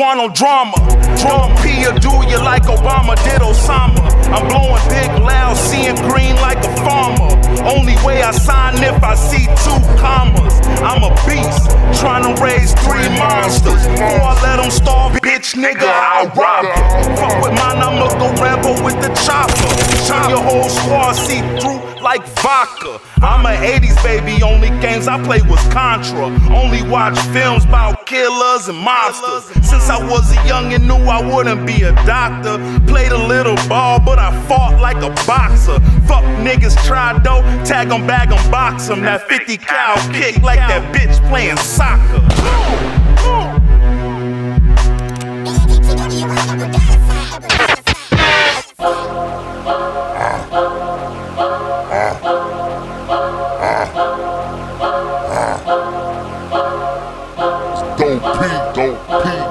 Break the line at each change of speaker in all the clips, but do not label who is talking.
want no drama. Drunk P or do you like Obama did Osama. I'm blowing big loud, seeing green like a farmer. Only way I sign if I see 2 commas. I'm a beast, trying to raise 3 monsters. Before I let them starve, bitch nigga, I'll rob it. Fuck with mine, I'ma go rambo with the chopper. Turn your whole squad see through like vodka. I'm a 80s baby, only games I play was Contra. Only watch films about killers and mobsters. Since I was a youngin', knew I wouldn't be a doctor. Played a little ball, but I fought like a boxer. Fuck niggas try dough, tag them, bag them, box them. That 50 cal kick like that bitch playing soccer.
Don't pee.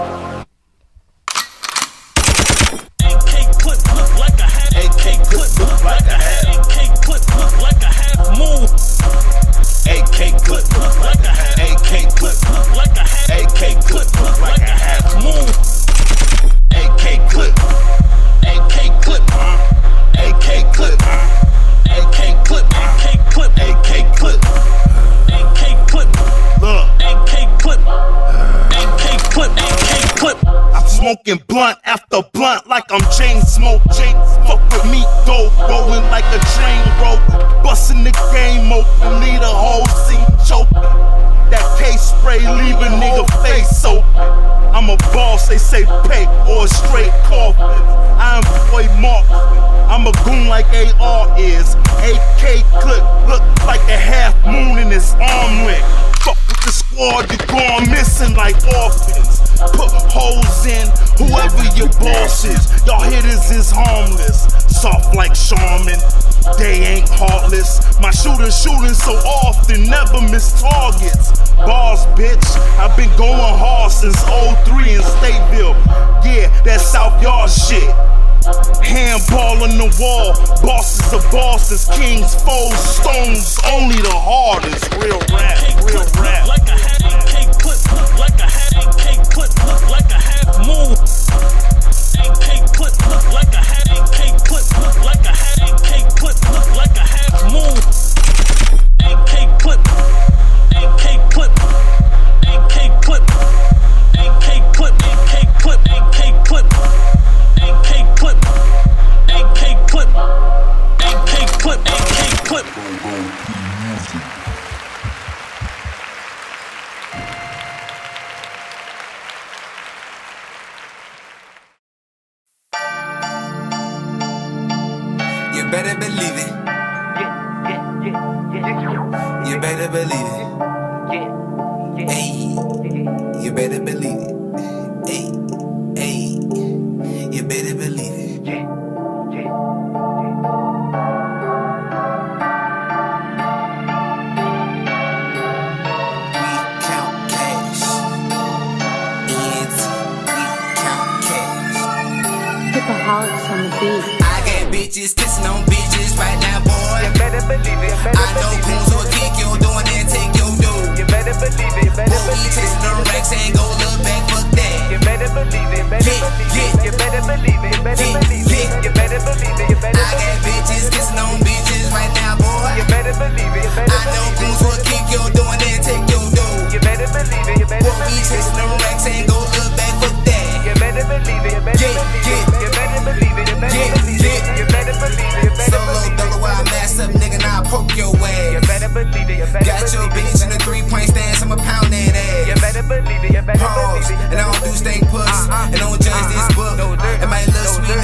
AK clip look like a hat. AK clip look like a hat. AK clip look like a half moon. AK clip look like a hat. AK clip look like a hat. AK clip look like a half moon. AK clip. AK clip. AK clip. AK clip. AK clip. AK clip. AK clip. Look. AK clip. AK clip. AK clip.
I'm smoking blunt after blunt like I'm chain smoke. Fuck with me, dope, rolling like a train rope. Busting the game open, leave the whole scene choking. That K-spray leave a nigga face open. I'm a boss, they say pay or a straight coffin. I employ marksman, I'm a goon like AR is. AK clip, look like a half moon in his armlet. Fuck with the squad, you're gone missing like orphans. Put holes in whoever your boss is. Y'all hitters is harmless, soft like Charmin. They ain't heartless. My shooter shooting so often, never miss targets. Bars, bitch, I've been going hard since 03 in Stateville. Yeah, that South Yard shit. Handball on the wall, bosses of bosses, kings, foes, stones, only the hardest. Real rap, real rap.
Like a hat, AK clip look like a hat. AK clip look like a half moon. AK clip look like a hat. AK clip look like a hat. AK clip look like a half moon. AK clip. AK clip. AK clip. AK clip. AK clip. AK clip. AK clip. AK clip. AK clip. AK clip.
You better believe it. You better believe it. Hey, you better believe it. Hey, hey, you better believe it. We count cash. We count cash.
Hipaholics on the beat.
I got bitches kissing on bitches right now, boy. You better believe it. I know goons will kick your door and then take your dough. You better believe it. But we chasing them racks and go look back, fuck that. You better believe it. You better believe it. You better believe it. You better believe it. I got bitches kissing on bitches right now, boy. You better believe it. I know goons will kick your door and then take your dough. You better believe it. But we chasing them racks and go look back, fuck that. You better believe it. You better believe it. You better believe it. You better believe it. You better believe it. Solo double while I mass up, nigga, now I poke your ass. You better believe it. Got your bitch in a 3-point stance, I'ma pound that ass. You better believe it. You better believe it. And I don't do steak puss, and don't judge this book. And my little sweet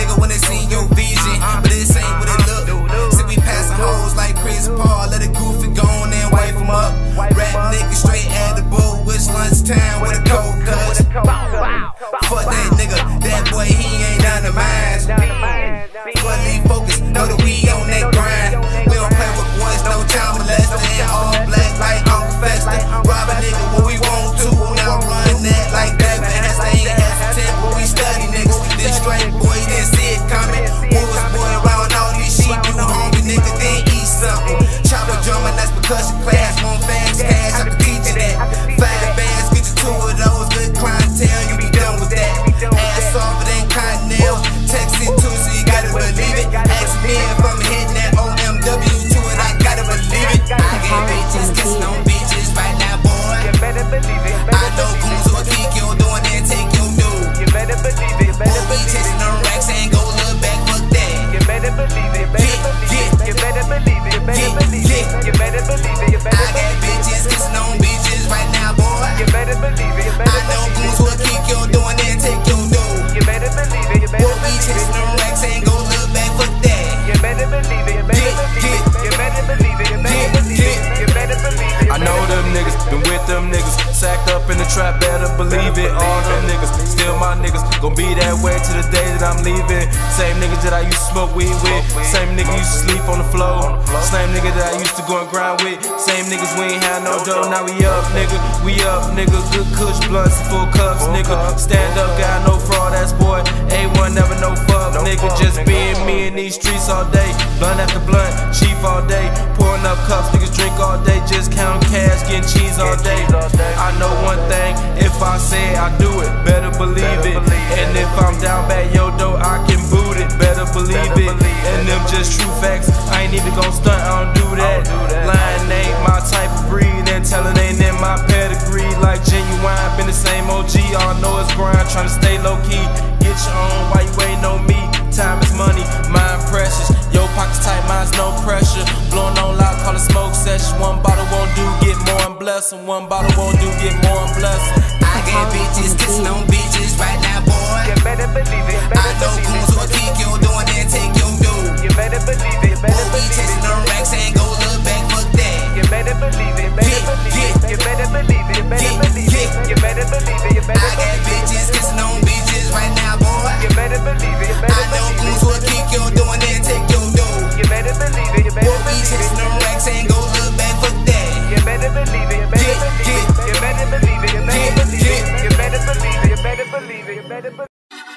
trap, better believe it. All them niggas, still my niggas, gon' be that way to the day that I'm leaving. Same niggas that I used to smoke weed with, same nigga used to sleep on the floor, same nigga that I used to go and grind with, same niggas we ain't had no dough. Now we up, nigga, good kush blunts, full cups, nigga. Stand up, got no fraud ass boy. A1 never no fuck, nigga. Just being me in these streets all day, blunt after blunt, chief all day, pouring up cups, niggas drink all day, just counting cash, getting cheese all day. I know one thing, if I say it, I do it, better believe it. And if I'm down bad, yo, though, I can boot it, better believe it. And them just true facts, I ain't even gon' stunt, I don't do that. Lying ain't my type of breed, and telling ain't in my pedigree. Like genuine, been the same OG, all I know is grind, tryna stay low key. Get your own, why you ain't on me? Time is money, mine precious. Yo, pockets tight, mine's no pressure. Blowing on loud, call it smoke session. One bottle won't do, get more and bless 'em. One bottle won't do, get more and bless 'em.
I got bitches kissing on bitches right now, boy.
You better believe it.
I know goons who'll kick your door and then take your dough.
You better believe it.
Boy, we chasing them racks, ain't go look back, fuck that.
You better believe it. You better believe it. You better believe it. You better believe it. You better
I got bitches kissing on bitches right now, boy.
You better believe it.
I know goons who'll kick your door and then take your dough.
You better believe it. You
Boy,
better
we
believe
chasing
it.
them racks, ain't go look back, fuck that.
You better believe it. You better believe it. You better believe it. You better believe it. You better believe it. You better believe it. You better believe it.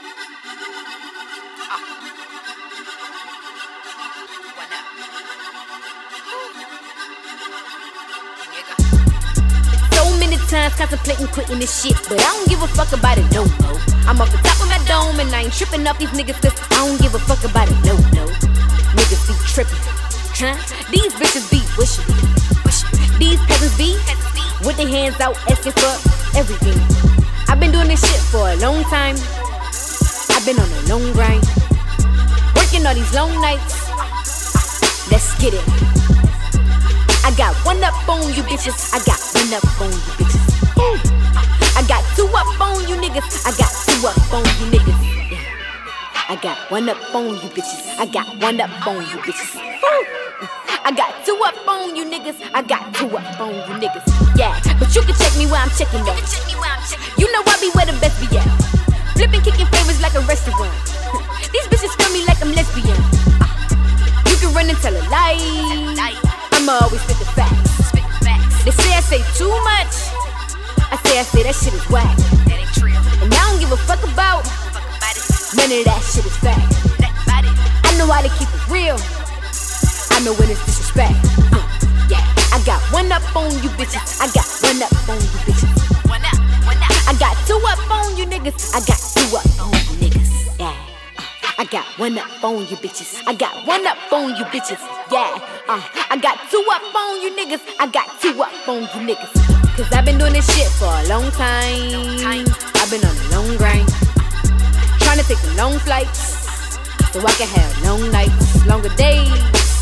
Times contemplating quitting this shit, but I don't give a fuck about it, no. I'm off the top of my dome and I ain't tripping off these niggas cause I don't give a fuck about it, no. Niggas be tripping, huh? These bitches be wishing. These peasants be with their hands out asking for everything. I've been doing this shit for a long time. I've been on a long grind, working all these long nights. Let's get it. I got one up on you bitches. I got one up on you bitches. I got two up on you niggas. I got two up on you niggas. Yeah. I got one up on you bitches. I got one up on you bitches. I got two up on you niggas. I got two up on you niggas. Yeah, but you can check me where I'm checking though. You know I be where the best be at. Flipping, kicking favors like a restaurant. These bitches feel me like I'm lesbian. You can run and tell a lie. I'ma always spit the facts. They say I say too much. I say that shit is whack. That ain't true. And I don't give a fuck about none of that shit is fact. I know how to keep it real. I know when it's disrespect. Yeah, I got one up on you bitches. I got one up on you bitches. I got two up on you niggas. I got two up on you niggas. Yeah. I got one up on you bitches. I got one up on you bitches. Yeah. I got two up on you niggas. I got two up on you niggas. Cause I've been doing this shit for a long time. I've been on a long grind, trying to take the long flights so I can have long nights, longer days.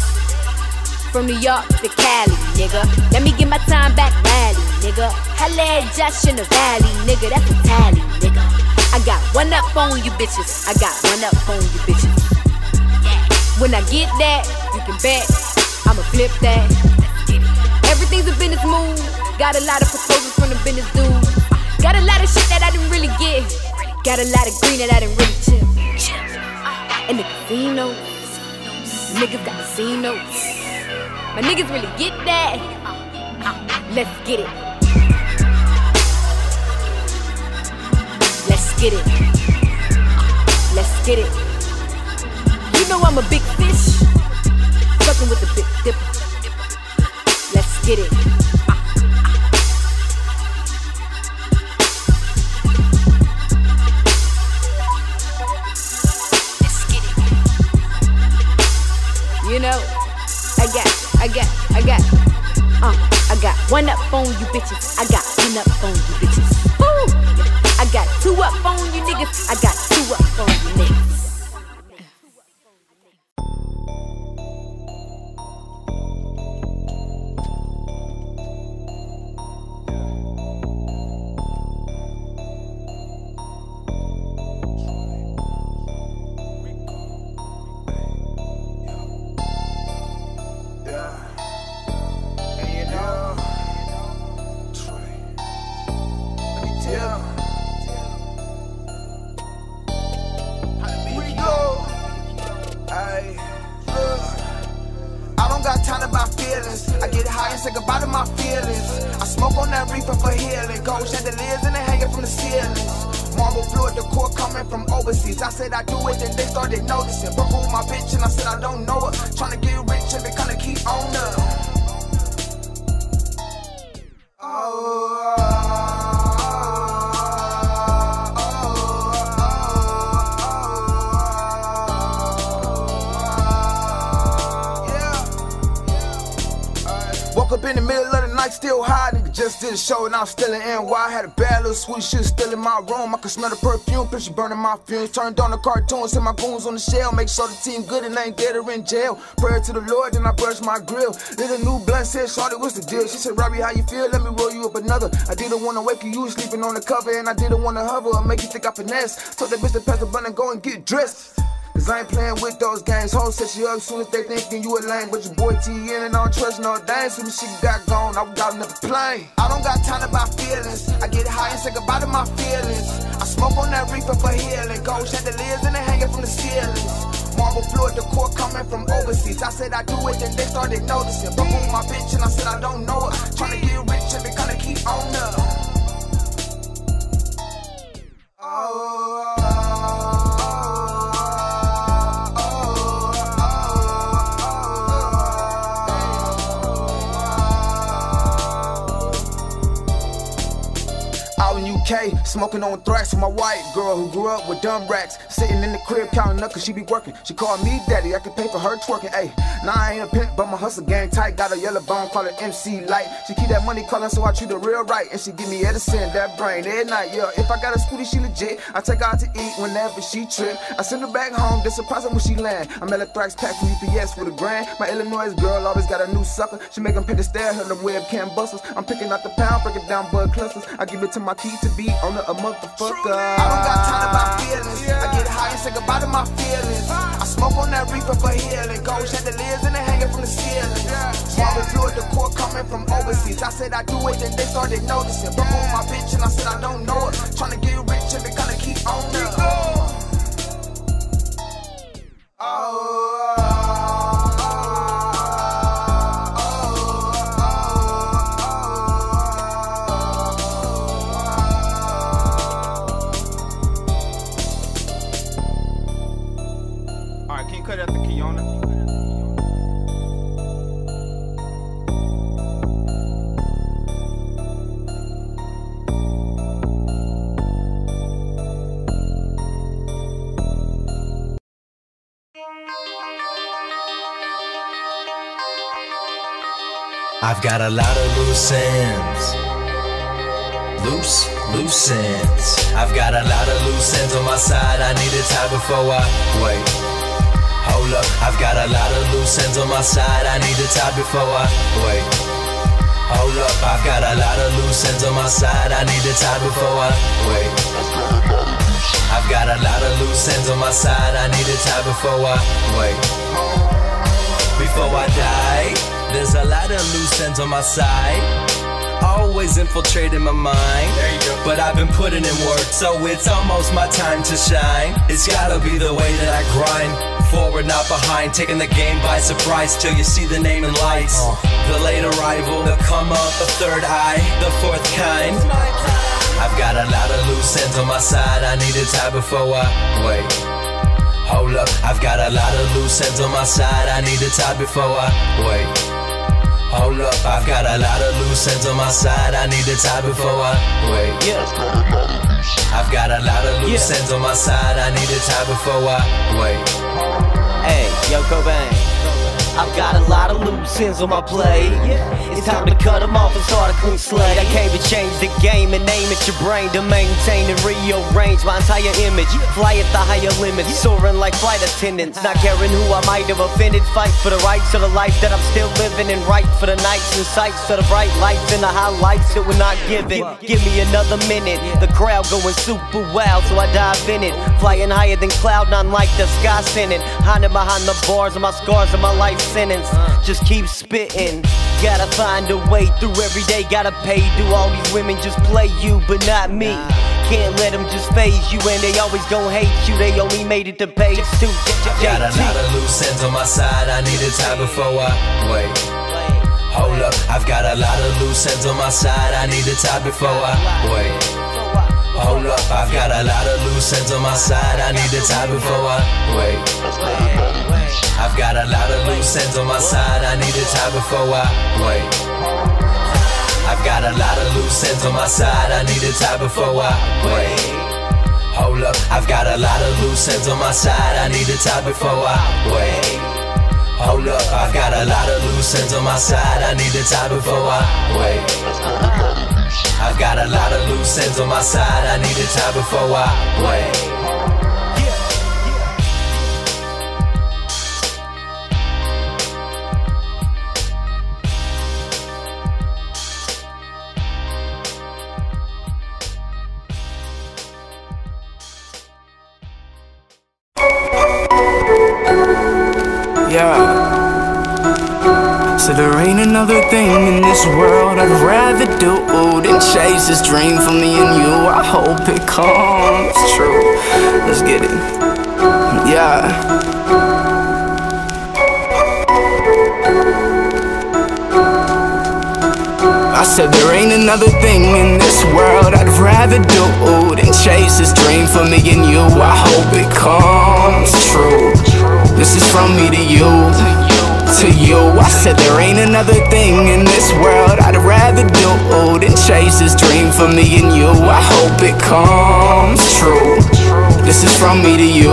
From New York to Cali, nigga. Let me get my time back, rally, nigga. Holla at Josh in the valley, nigga. That's a tally, nigga. I got one up on you bitches. I got one up on you bitches. When I get that, you can bet I'ma flip that. Everything's a business move. Got a lot of proposals from the business dudes. Got a lot of shit that I didn't really get. Got a lot of green that I didn't really chill. And the casinos, niggas got casinos. My niggas really get that. Let's get it. Let's get it. Let's get it. You know I'm a big fish, fucking with the big dipper. Let's get it. Let's get it. You know, I got one up on you bitches. I got one up on you bitches. Woo! I got two up on you niggas. I got two up on you niggas.
got time to buy feelings. I get high and say goodbye to my feelings. I smoke on that reefer for healing. Gold chandeliers and they hanging from the ceilings. Marble fluid, the core coming from overseas. I said I do it, then they started noticing. Broke with my bitch and I said I don't know her. Tryna get rich and they kinda keep on her. Woke up in the middle of the night, still high, nigga just did a show and I was still in NY. Had a bad little sweet shit still in my room. I could smell the perfume, picture burning my fumes. Turned on the cartoons, set my goons on the shell. Make sure the team good and ain't dead or in jail. Prayer to the Lord, then I brush my grill. Little new blunt said, shawty, what's the deal? She said, Robbie, how you feel? Let me roll you up another. I didn't wanna wake you, you was sleeping on the cover. And I didn't wanna hover or make you think I finesse. Told that bitch to pass the button and go and get dressed. Cause I ain't playing with those games. Hoes set you up soon as they thinking you a lame. But your boy T in and I don't trust no dang. Soon as she got gone, I got another plane. I don't got time to buy feelings. I get high and say goodbye to my feelings. I smoke on that reefer for healing. Gold chandeliers and they hanging from the ceilings. Marble fluid, the core coming from overseas. I said I do it, then they started noticing. Broke with my bitch and I said I don't know her. Tryna get rich and they kinda keep on her. Smoking on thrax with my white girl who grew up with dumb racks. Sitting in the crib counting up cause she be working. She called me daddy, I can pay for her twerking. Ayy, nah I ain't a pimp but my hustle game tight. Got a yellow bone, call her MC Light. She keep that money calling so I treat her real right. And she give me Edison, that brain every night, yeah. If I got a scooty, she legit. I take her out to eat whenever she trip. I send her back home, then surprise her when she land. I'm at a thrax pack from UPS with a grand. My Illinois girl always got a new sucker. She make them pay to stare, her the webcam busters. I'm picking out the pound, breaking down bud clusters. I give it to my key to be on a motherfucker. I don't got time to buy feelings. I get high and say goodbye to my feelings. I smoke on that reefer for healing. Gold chandeliers and they hanging from the ceilings. Marble fluid, the core coming from overseas. I said I do it, then they started noticing. Broke with my bitch and I said I don't know her. Tryna get rich and they kinda keep on her.
Cut out the Kiona.
I've got a lot of loose ends. Loose ends. I've got a lot of loose ends on my side. I need a tie before I wait. Hold up, I've got a lot of loose ends on my side. I need a tie before I wait. Hold up, I've got a lot of loose ends on my side. I need a tie before I wait. I've got a lot of loose ends on my side. I need a tie before I wait. Before I die, there's a lot of loose ends on my side. Always infiltrating my mind, but I've been putting in work, so it's almost my time to shine. It's gotta be the way that I grind. Forward, not behind, taking the game by surprise till you see the name in lights. The late arrival, the come up, the third eye, the fourth kind. I've got a lot of loose ends on my side. I need a tie before I wait. Hold up, I've got a lot of loose ends on my side. I need a tie before I wait. Hold up, I've got a lot of loose ends on my side. I need a tie before I wait. I've got a lot of loose ends on my side. I need a tie before I wait.
Hey, yo, Cobain, I've got a lot of loose ends on my plate. It's time to cut them off and start a clean slate. I came to change the game and aim at your brain to maintain and rearrange my entire image. Fly at the higher limits, soaring like flight attendants. Not caring who I might have offended. Fight for the rights of the life that I'm still living, and right for the nights and sights of the bright lights and the highlights that we're not given. Give me another minute. The crowd going super wild, so I dive in it. Flying higher than Cloud9 like the sky sending. Hiding behind the bars of my scars of my life sentence. Just keep spitting. Gotta find a way through every day. Gotta pay. Do all these women just play you, but not me? Can't let them just phase you, and they always gon' hate you. They only made it to page 2.
Got a lot of loose ends ends on my side, I need a tie before I wait. Hold up, I've got a lot of loose ends on my side, I need a tie before I wait. Hold up, I've got a lot of loose ends on my side, I need a tie before I wait. I've got a lot of loose ends on my side, I need a tie before I wait. I've got a lot of loose ends on my side, I need a tie before I wait. Hold up, I've got a lot of loose ends on my side, I need a tie before I wait. Hold up, I've got a lot of loose ends on my side, I need a tie before I wait. I've got a lot of loose ends on my side, I need a tie before I wait.
So there ain't another thing in this world I'd rather do than chase this dream for me and you. I hope it comes true. Let's get it. Yeah. I said there ain't another thing in this world I'd rather do than chase this dream for me and you. I hope it comes true. This is from me to you. To you, I said there ain't another thing in this world I'd rather do than chase this dream for me and you. I hope it comes true. This is from me to you.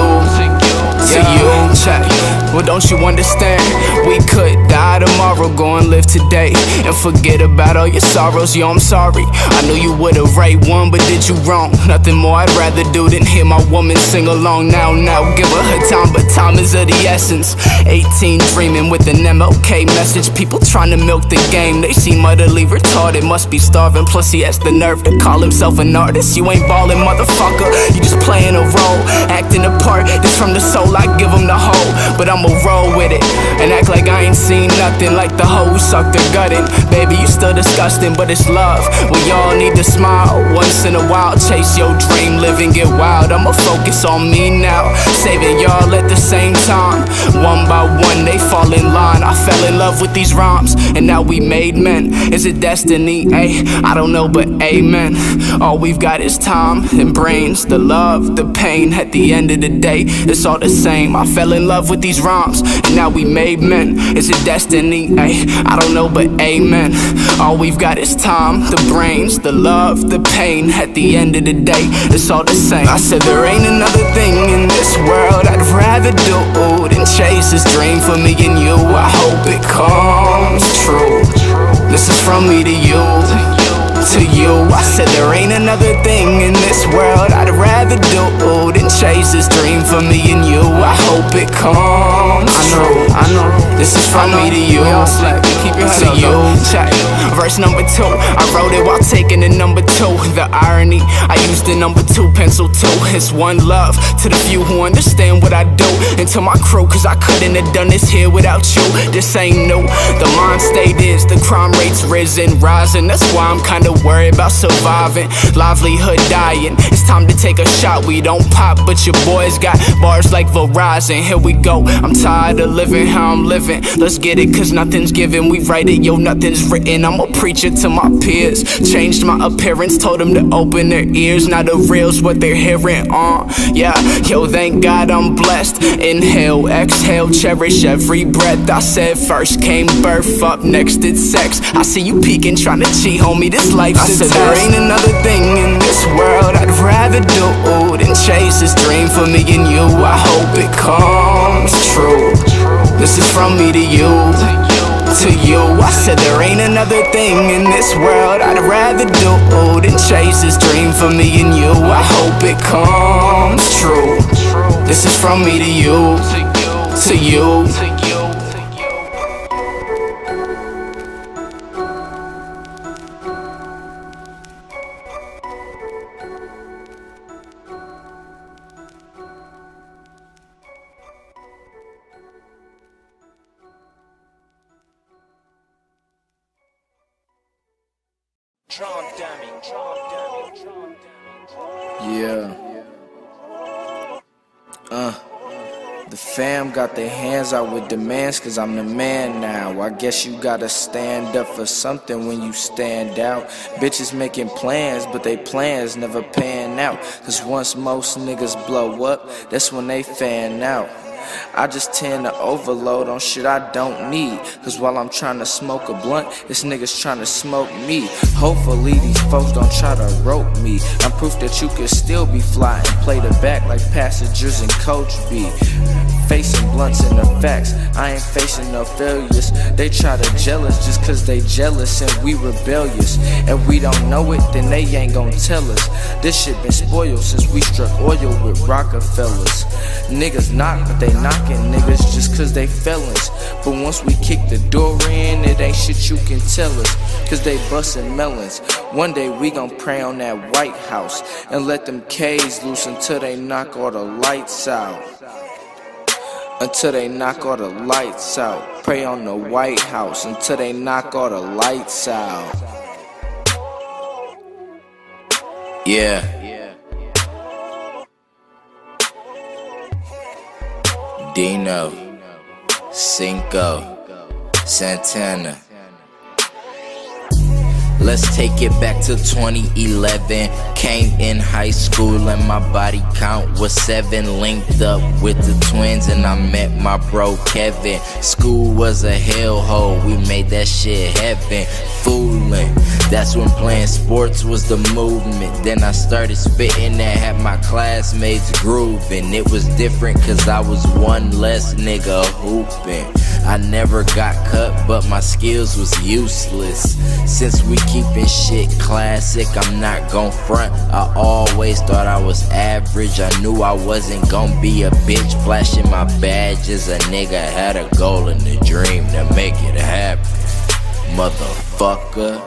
To you, check. Well, don't you understand? We could die tomorrow, go and live today, and forget about all your sorrows. Yo, I'm sorry. I knew you would've right one, but did you wrong? Nothing more I'd rather do than hear my woman sing along. Now, give her time, but time is of the essence. 18 dreaming with an MLK message. People trying to milk the game, they seem utterly retarded. Must be starving, plus he has the nerve to call himself an artist. You ain't ballin', motherfucker, you just playing a role, acting a part. This from the soul, I give him the whole, but I'ma roll with it and act like I ain't seen nothing. Like the hoe who sucked their gutting. Baby, you still disgusting, but it's love. We all need to smile once in a while. Chase your dream, live and get wild. I'ma focus on me now, saving y'all at the same time. One by one, they fall in line. I fell in love with these rhymes, and now we made men. Is it destiny? I don't know, but amen. All we've got is time and brains, the love, the pain. At the end of the day, it's all the same. I fell in love with these rhymes, and now we made men. Is it destiny? I don't know, but amen. All we've got is time, the brains, the love, the pain. At the end of the day, it's all the same. I said there ain't another thing in this world I'd rather do than chase this dream for me and you. I hope it comes true. This is from me to you. To you, I said there ain't another thing in this world I'd rather do than chase this dream for me and you. I hope it comes true. I know. This is from me to you. To you. Check. Verse number 2, I wrote it while taking the number 2. The irony, I used the number 2 pencil too. It's one love to the few who understand what I do, and to my crew, cause I couldn't have done this here without you. This ain't new. The mind state is the crime rate's risen, rising. That's why I'm kinda worried about surviving. Livelihood dying. It's time to take a shot. We don't pop, but your boys got bars like Verizon. Here we go. I'm tired of living how I'm living. Let's get it, cause nothing's given. We write it, yo, nothing's written. I'm a preacher to my peers. Changed my appearance, told them to open their ears. Now the real's what they're hearing. Yeah, yo, thank God I'm blessed. Inhale, exhale, cherish every breath. I said first came birth, up next it's sex. I see you peeking, trying to cheat, homie. This life. I said there ain't another thing in this world I'd rather do than chase this dream for me and you. I hope it comes true. This is from me to you. To you, I said there ain't another thing in this world I'd rather do than chase this dream for me and you. I hope it comes true. This is from me to you. To you. The fam got their hands out with demands, cause I'm the man now. I guess you gotta stand up for something when you stand out. Bitches making plans, but they plans never pan out. Cause once most niggas blow up, that's when they fan out. I just tend to overload on shit I don't need. Cause while I'm trying to smoke a blunt, this nigga's trying to smoke me. Hopefully these folks don't try to rope me. I'm proof that you can still be fly and play the back like passengers and coach be. Facing blunts and the facts, I ain't facing no failures. They try to jealous just cause they jealous and we rebellious. And we don't know it, then they ain't gon' tell us. This shit been spoiled since we struck oil with Rockefellers. Niggas knock, but they knocking niggas just cause they felons. But once we kick the door in, it ain't shit you can tell us. Cause they bustin' melons. One day we gon' pray on that White House and let them K's loose until they knock all the lights out. Until they knock all the lights out. Pray on the White House until they knock all the lights out. Yeah. Dino, Cinco, Santana. Let's take it back to 2011. Came in high school and my body count was 7. Linked up with the twins and I met my bro Kevin. School was a hellhole, we made that shit heaven. Fooling, that's when playing sports was the movement. Then I started spitting and had my classmates grooving. It was different cause I was one less nigga hooping. I never got cut, but my skills was useless. Since we keepin' shit classic, I'm not gon' front. I always thought I was average. I knew I wasn't gon' be a bitch flashing my badges. A nigga had a goal and a dream to make it happen, motherfucker.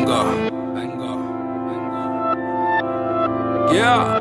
Banger. Yeah.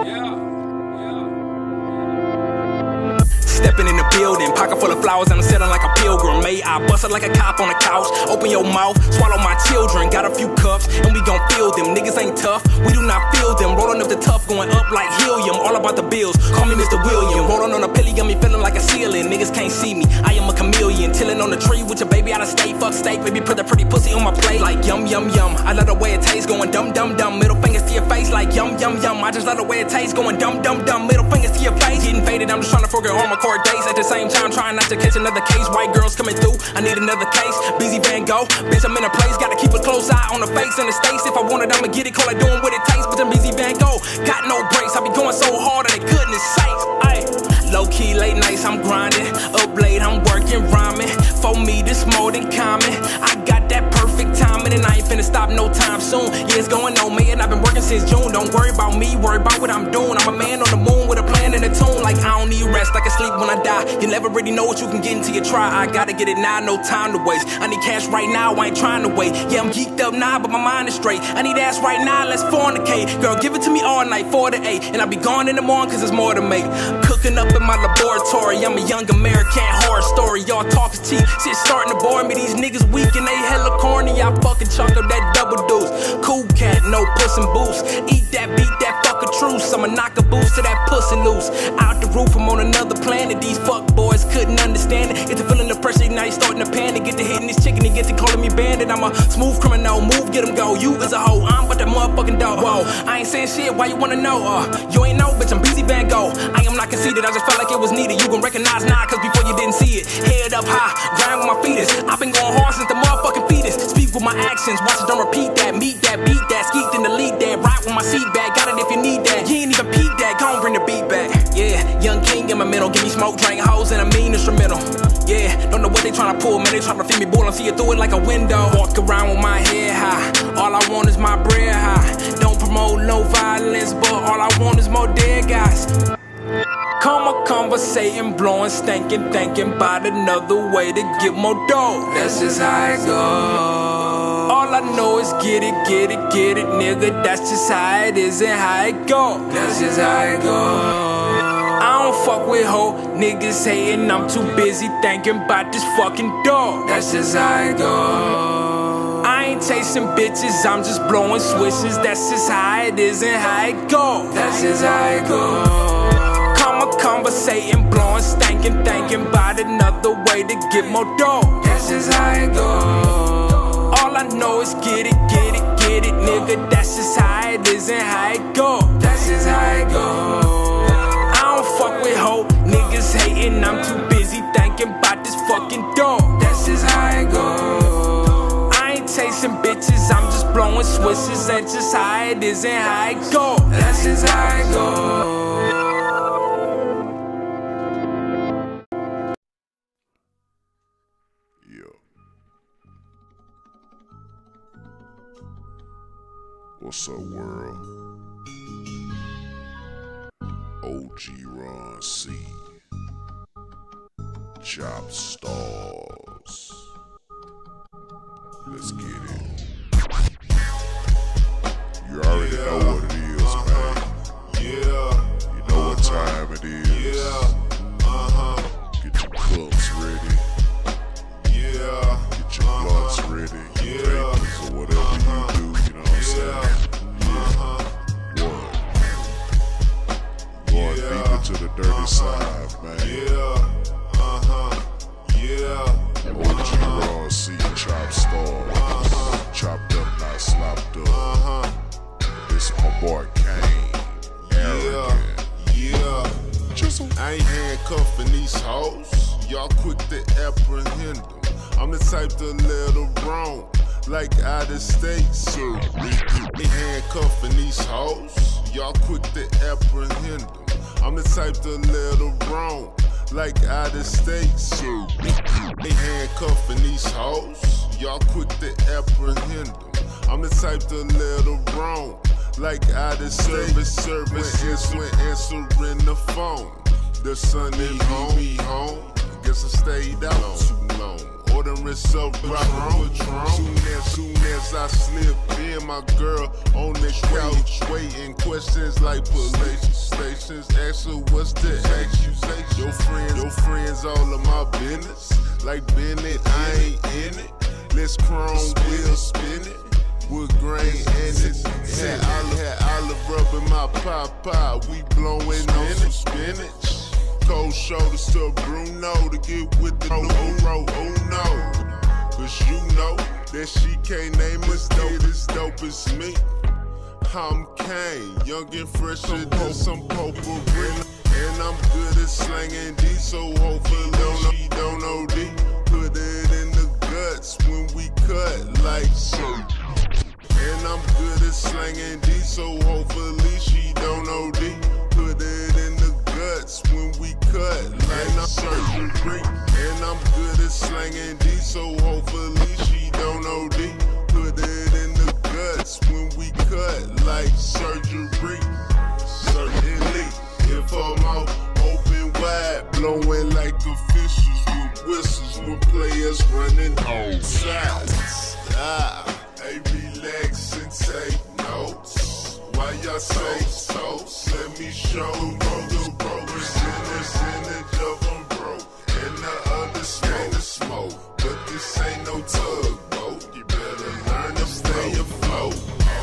Stepping in the building, pocket full of flowers and I'm sitting like a pilgrim. May I bust it like a cop on the couch. Open your mouth, swallow my children. Got a few cups and we gon' feel them. Niggas ain't tough, we do not feel them. Rolling up the tough, going up like helium. All about the bills, call me Mr. William. Rolling on a pilly, got me feeling like a ceiling. Niggas can't see me, I am a chameleon. Chilling on the tree with your baby out of state. Fuck steak, baby, put that pretty pussy on my plate. Like yum, yum, yum. I love the way it tastes, going dumb, dumb, dumb. Middle fingers to your face like yum, yum, yum. I just love the way it tastes, going dumb, dumb, dumb. Middle fingers to your face. Getting faded, I'm just trying to forget all my court days. At the same time, trying not to catch another case. White girls coming through, I need another case. Busy Van Gogh, bitch, I'm in a place. Gotta keep a close eye on the face and the states. If I want it, I'ma get it. Call it doing what it takes. But I'm Busy Van Gogh, got no breaks. I be going so hard on it, goodness sakes. Ay. Low key, late nights, I'm grinding. Up late, I'm working, rhyming. For me, this more than common. I got that perfect timing, and I ain't finna stop no time soon. Yeah, it's going on, man. I've been working since June. Don't worry about me, worry about what I'm doing. I'm a man on the moon with a plan and a tune. Like I don't need rest, I can sleep when I die. You never really know what you can get until you try. I gotta get it now, no time to waste. I need cash right now, I ain't trying to wait. Yeah, I'm geeked up now, but my mind is straight. I need ass right now, let's fornicate. Girl, give it to me all night, 4 to 8. And I'll be gone in the morning, cause there's more to make. Cooking up in my laboratory, I'm a young American horror story. Y'all talk is cheap, shit starting to bore me. These niggas weak and they hella corny. I fucking chunk up that double deuce. Cool cat, no puss and boost. Eat that, beat that, fuck a truce. I'ma knock a boost to that pussy loose. Out the roof, I'm on another planet. These fuck boys couldn't understand it. Get to feeling the pressure, now you starting to panic. Get to hitting this chicken, he get to calling me bandit. I'm a smooth criminal, move, get him go. You is a hoe, I'm but that motherfucking dog. Whoa, I ain't saying shit, why you wanna know? You ain't know, bitch, I'm Busy Van Gogh. I am not conceited, I just felt like it was needed. You gon' recognize now, cause before you didn't see it. Head up high, grind with my fetus. I've been going hard since the motherfucking fetus. Speak with my actions, watch it, don't repeat that. Meet that, beat that, skeet then delete that. Ride with my seat back, got it if you need that. You ain't even peep that, gon' bring the beat back. Yeah, young king in my middle, give me smoke, drink hoes, and a mean instrumental. Yeah, don't know what they tryna pull, man, they tryna feed me bull and see it through it like a window. Walk around with my head high, all I want is my bread high. Don't promote no violence, but all I want is more dead guys. Come a conversating, blowing, stankin', thinking about another way to get more dough. That's just how it go. All I know is get it, get it, get it, nigga. That's just how it is and how it go. That's just how it go. I don't fuck with hoe niggas hating. I'm too busy thinking about this fucking dough. That's just how it go. I ain't chasing bitches, I'm just blowing swishes. That's just how it is and how it go. That's just how it go. Conversating, blowing, stankin', thinking about another way to get more dough. That's just how it go. All I know is get it, get it, get it, nigga. That's just how it is and how it go. That's just how it go. I don't fuck with hoe niggas hating. I'm too busy thinking about this fucking dough. That's just how it go. I ain't chasing bitches, I'm just blowing swishes. That's just how it is and how it go. That's just how it go.
What's up, world? OG Ron C. Chop Stars. Let's get it. You already know what it is, man.
Yeah.
You know what time it is.
Yeah.
Get your cups ready.
Yeah.
Get your blunts ready. Your papers or whatever you do. You know what I'm saying? Going deep into the dirty side, man. OG Raw C, Chop Stars. Chopped up, not slopped up. This my boy Kane. Arrogant.
I ain't handcuffing these hoes. Y'all quick to apprehend them. I'm the type to let them roam like out of state, sir. They handcuffing these hoes. Y'all quick to apprehend them. I'm the type to let them roam like out of state, sir. They handcuffing these hoes. Y'all quick to apprehend them. I'm the type to let them roam like out of state. Service answering the phone. The son is home. Guess I stayed out too long. ordering so Soon as I slip in, my girl on the couch waiting. Questions like police stations. Ask her what's the accusation. Your friends all of my business. Like Bennett, I ain't in it. Let's chrome wheel spin it. Wood grain and it. Had olive rub in my pie. We blowing on some spinach. Cold shoulders to Bruno to get with the oh no. Cause you know that she can't name a kid as dope as me. I'm Kane, young and fresher than some potpourri. And I'm good at slanging D, so hopefully she don't OD. Put it in the guts when we cut like surgery. And I'm good at slanging D, so hopefully she don't OD. Put it in the guts when we cut like surgery. And I'm good at slanging D, so hopefully she don't OD. Put it in the guts when we cut like surgery. Certainly, if I'm out open wide, blowing like officials with whistles when players running on sides. Hey, relax and take notes. Why y'all say toast? Let me show the percentage of them broke, and the other smoke. But this ain't no tugboat. You better learn to stay afloat.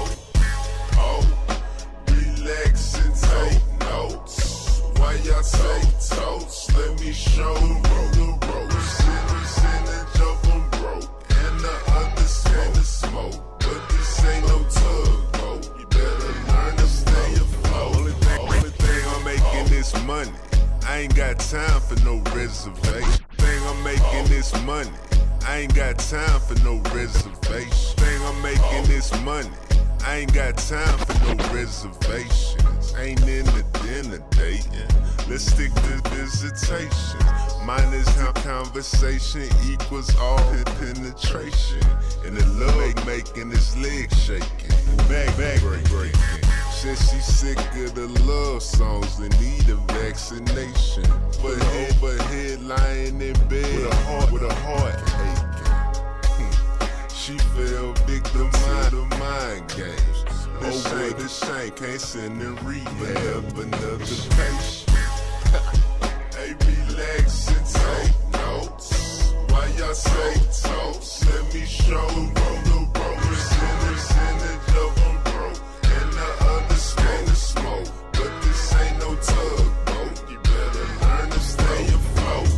Relax and take notes. Why y'all say toast? Let me show the percentage of them broke, and the other smoke. But this ain't no tugboat. You better learn to stay afloat. Only thing I'm making is money. I ain't got time for no reservation. Thing I'm making is money. I ain't got time for no reservation. Thing I'm making is money. I ain't got time for no reservations. Ain't in the dinner dating. Let's stick to visitation. Mine is how conversation equals all penetration. And the love making his legs shaking. Back breaking. Said she sick of the love songs and need a vaccination. But overhead lying in bed with a heart aching. She fell victim to mind games. The shame can't send in rehab another patient. Hey, relax and take notes. Why y'all say toast? Let me show the percentage of them broke, and the other smoke. But this ain't no tugboat. You better learn to stay afloat.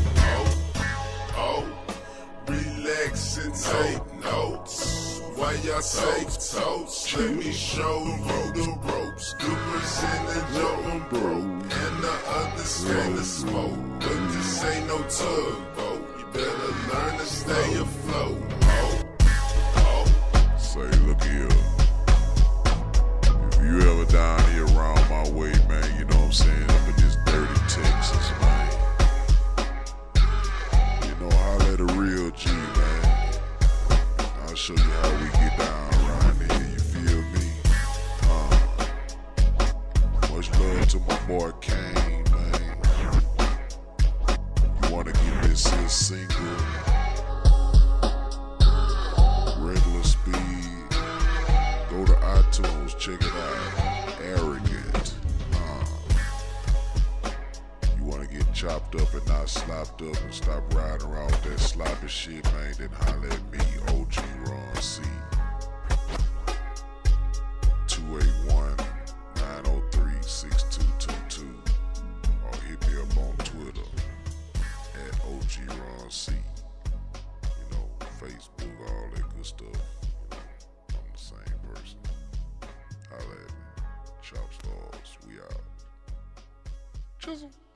Relax and take notes. Why y'all say toast? Let me show you the ropes. The percentage of them broke, and the other smoke. But this ain't no tugboat. You better learn to stay afloat.
Say, look here. If you ever down here around my way, man, you know what I'm saying? Up in this dirty Texas, man. You know, holla at a real G, man. I'll show you how we get down around here, you feel me? Much love to my boy Kane, man. You wanna get this here single, regular speed, go to iTunes, check it out. Arrogant. You wanna get chopped up and not slopped up and stop riding around with that sloppy shit, man, then holla at me, OG Ron C. 281-903-6222, or hit me up on Twitter at OG Ron C. You know, Facebook, all that good stuff. You know, I'm the same person. Holla at me. Chop Stars, we out. Chisel.